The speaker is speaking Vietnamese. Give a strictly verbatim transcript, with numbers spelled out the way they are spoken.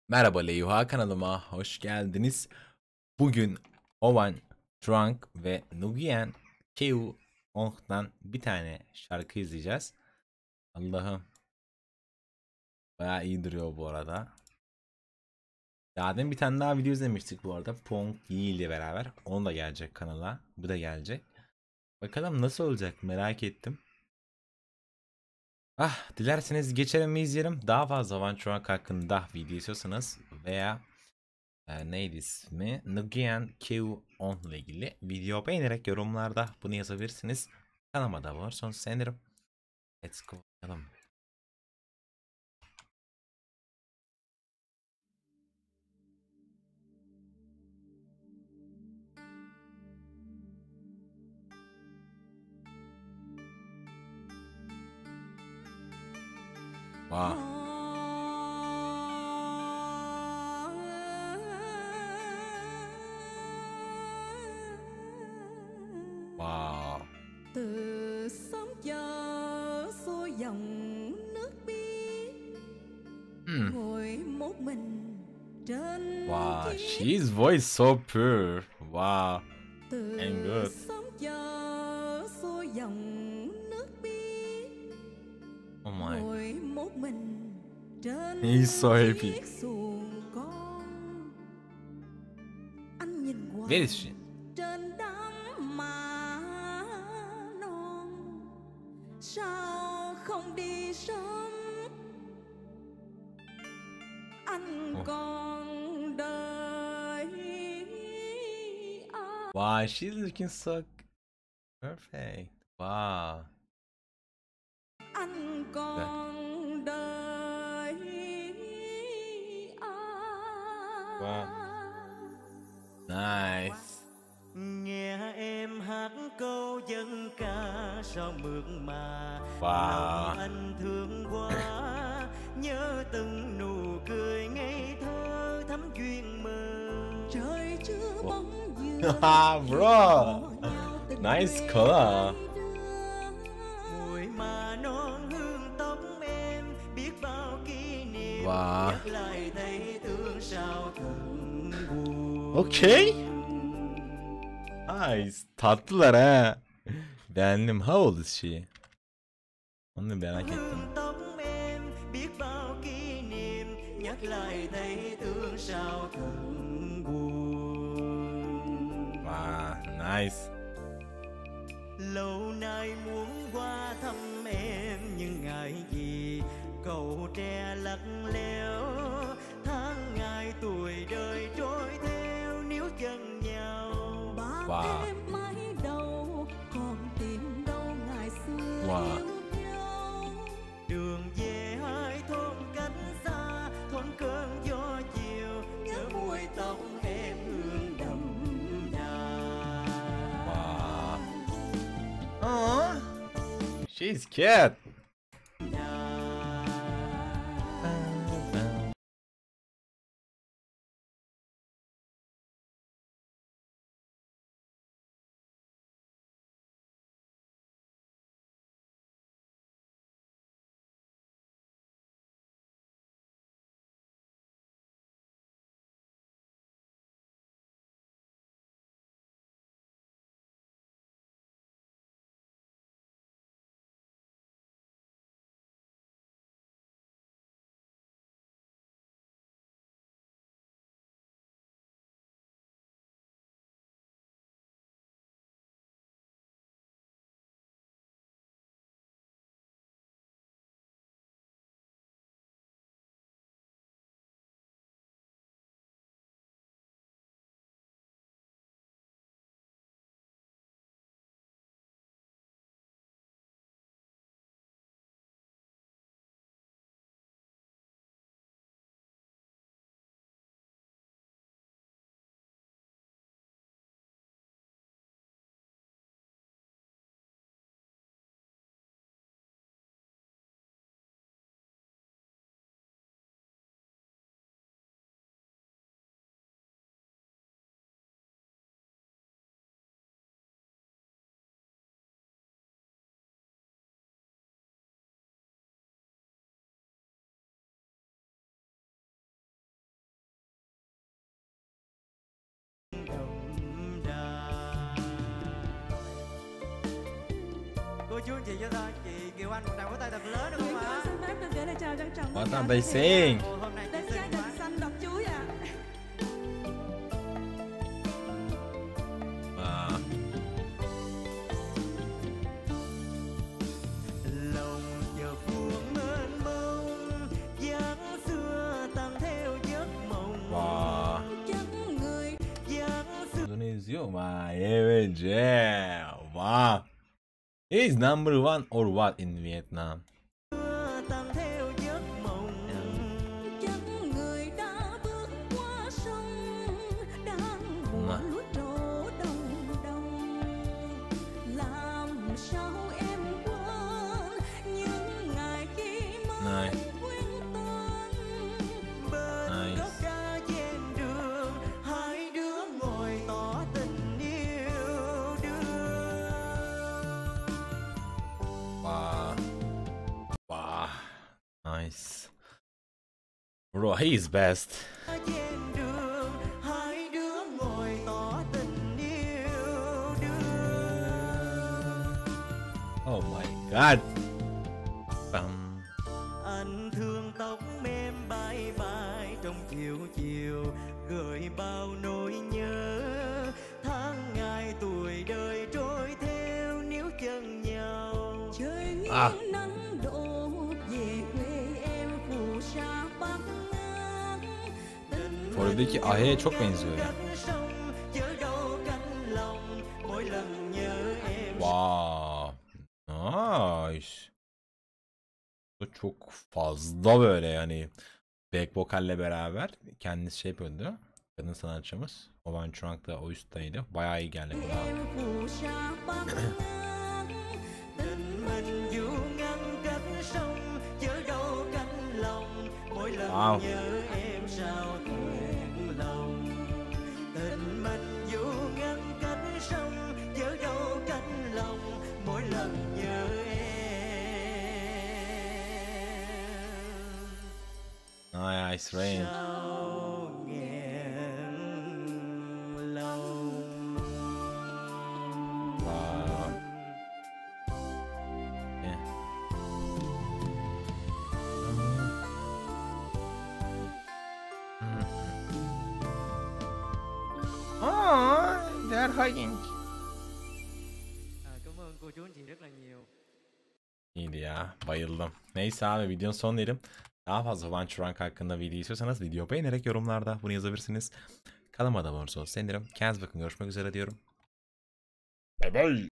Merhaba Leyha, kanalıma hoş geldiniz. Bugün Ovan, Trunk ve Nugiyen Keu Ong'dan bir tane şarkı izleyeceğiz. Allah'ım, bayağı iyi duruyor bu arada. Daha demin bir tane daha video izlemiştik bu arada. Pong Yi ile beraber. Onu da gelecek kanala. Bu da gelecek. Bakalım nasıl olacak, merak ettim. Ah, dilerseniz geçelim mi izleyelim. Daha fazla Ovan Trunk hakkında video istiyorsanız veya e, neydi ismi? Nguyen Q on ile ilgili video beğenerek yorumlarda bunu yazabilirsiniz. Kanalıma da abone olursanız sevinirim. Let's go bakalım. Wow. Wow. Từ sớm giờ xuôi dòng nước biếc, Hmm. ngồi một mình trên Wow. chiếc She's voice so pure. Wow. từ And good. sớm giờ xuôi dòng nước biếc, Oh my. ngồi một mình trên He's so happy. chiếc xuồng con. Anh nhìn qua Where is she? trên đám mà non, sao không đi sớm, anh Oh. còn đợi ai? Wow, she's looking so perfect. Wow. Anh còn đợi ai? Wow. Nice. Nghe em hát câu dân ca sao mượt mà. Wow. Lòng anh thương quá, nhớ từng nụ cười ngây thơ thắm duyên mơ. Trời chưa bóng dương Bro. Nice color. Mùi mà non hương tóc em, biết bao kỷ niệm. Wow. Nhắc lại thấy thương sao thật buồn. Okay. Nice. Tatlılar ha. Beğendim. How old is she? Onu da merak ettim. Hương tóc em, biết bao kỷ niệm. Nhắc lại thấy thương sao thật buồn. Wow, nice. Lâu nay muốn qua thăm em nhưng ngại gì cầu tre lắc léo. Tháng ngày tuổi đời trôi theo níu chân nhau. Ba Wow. em mãi đâu còn tìm đâu ngày xưa Wow. yêu nhau. Đường về hai thôn cách xa, thoáng cơn gió chiều. Nhớ mùi tóc em hương đậm đà. Wow. Aww. She's cute. chú anh chị cho thôi. Chị Kiều Anh một tràng vỗ tay thật lớn được không Nguyễn ạ? Cơ xin phép được gửi lời chào trân trọng What tất cả are they quý vị saying? Ồ, hôm nay chị đến xinh gia quá. đình xanh đọc chuối ạ. À, Lòng giờ buồn mênh mông, dáng xưa tan theo giấc mộng. wow. Chân người Dáng xưa Bunu izliyor mu? Evet. Wow. He is number one or what in Vietnam? tan theo giấc mộng. chân người đã bước qua sông đang mùa Mà. lúa trổ đồng đồng. Làm sao em quên những ngày khi mới Này. quen tên. Bên Nice. gốc đa ven đường, hai đứa ngồi tỏ tình yêu đương. Wow. Wow. Nice. Bro, he is best. Ven đường, hai đứa ngồi tỏ tình yêu đương. Oh my god. Bam. Anh thương tóc em bay bay trong chiều chiều, gợi bao nỗi nhớ. Tháng ngày tuổi đời trôi theo níu chân nhau. Trời nghiêng À. nắng đổ về quê em phù sa bắc ngang. Tình Oradaki Ahe'ye çok benziyor ya. Cánh sông, chớ đâu cánh lòng, mỗi lần nhớ em. Wow. Nice. Bu çok fazla böyle yani back vokalle beraber kendisi şey yapıyordu. Kadın sanatçımız. Ovan Trunk da o üstteydi. Bayağı iyi geldi buna. em phù sa bắc ngang. Tình mình du ngăn cách sông, chớ đâu cánh lòng, mỗi lần Wow. nhớ em sao thẹn lòng. Tình mình du ngăn cách sông, chớ đâu cánh lòng, mỗi lần nhớ em. Nice rain. Sao nghẹn lòng. Wow. Yeah. Oh, they're hugging. À, cảm ơn cô chú anh chị rất là nhiều. İyiydi ya. Bayıldım. Neyse abi videonun sonuna diyelim. Daha fazla One Trunk hakkında video istiyorsanız video beğenerek yorumlarda bunu yazabilirsiniz. Kanalıma da abone olursanız sevinirim. Kendinize bakın. Görüşmek üzere diyorum. Bye bye.